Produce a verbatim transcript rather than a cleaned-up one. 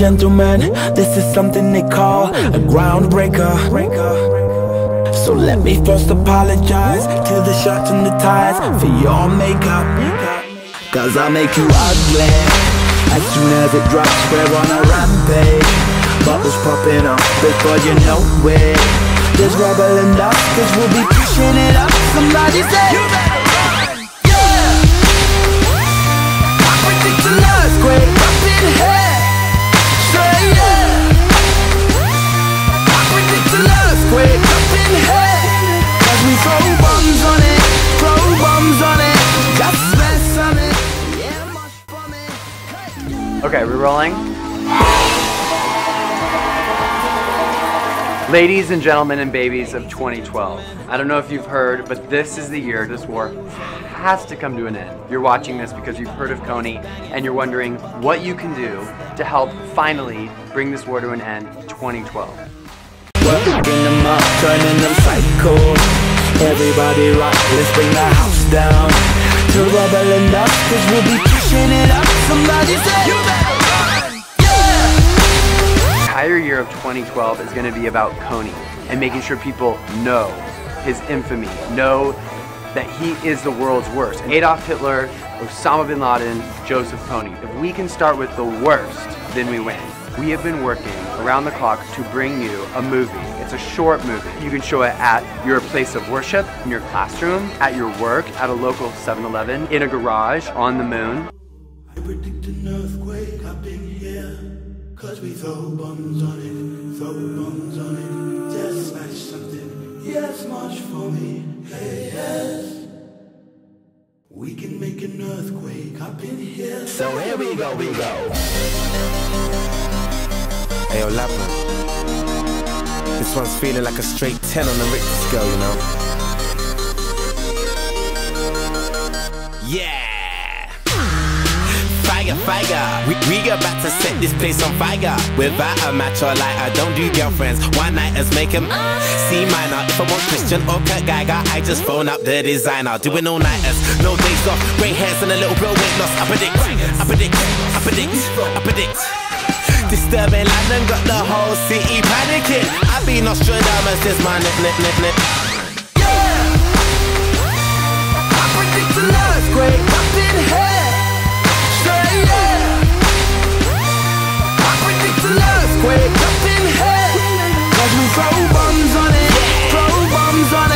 gentlemen, this is something they call a groundbreaker. So let me first apologize to the shirts and the ties for your makeup, cause I'll make you ugly as soon as it drops. We're on a rampage, bubbles popping up before you know it. There's rubble and dust, cause we'll be pushing it up. Somebody say, you better run, yeah. I predict an earthquake up in here, straight yeah. I predict an earthquake up in here, cause we throw bombs on it, throw bombs on it, just mess on it, yeah, much for me. Hey. Okay, we're rolling. Ladies and gentlemen and babies of twenty twelve, I don't know if you've heard, but this is the year this war has to come to an end. You're watching this because you've heard of Kony and you're wondering what you can do to help finally bring this war to an end in twenty twelve. Working them up, turning them psycho. Everybody rock, let's bring the house down to rubble and dust, cause we'll be pushing it up. Somebody say, you better run, yeah. The entire year of twenty twelve is going to be about Kony and making sure people know his infamy, know that he is the world's worst. Adolf Hitler, Osama bin Laden, Joseph Kony. If we can start with the worst, then we win. We have been working around the clock to bring you a movie. It's a short movie. You can show it at your place of worship, in your classroom, at your work, at a local seven eleven, in a garage, on the moon. I predict an earthquake up in here, cause we throw bombs on it, throw bombs on it, just smash something, yes, march for me, hey, yes. We can make an earthquake up in here. So here we go, we go. Hey, yo, Lapper. This one's feeling like a straight ten on the Richter scale, you know? Yeah! Fire, fire, we, we about to set this place on fire. Without a match or lighter, don't do girlfriends, one-nighters make them C minor. If I want Christian or Kurt Geiger, I just phone up the designer. Doing all-nighters, no days off, grey hairs and a little bit of weight loss. I predict, I predict, I predict, I predict. Disturbing London got the whole city panicking. I be Nostradamus, this my nip, nip, nip, nip. Yeah! I predict an earthquake up in here, straight yeah. I predict an earthquake up in here, cause we throw bombs on it, throw bombs on it.